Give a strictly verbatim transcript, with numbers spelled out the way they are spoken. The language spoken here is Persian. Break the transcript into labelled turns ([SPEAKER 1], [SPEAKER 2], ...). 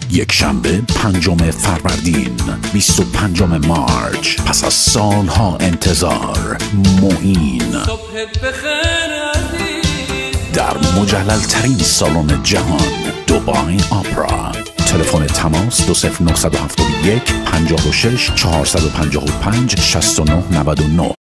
[SPEAKER 1] یک شنبه پنجم فروردین بیست و پنجم مارچ، پس از سالها انتظار، موئین در مجلل ترین سالن جهان، دبی آپرا. تلفن تماس دو صفر نه هفت یک پنج شش چهار پنج پنج شش نه نه نه.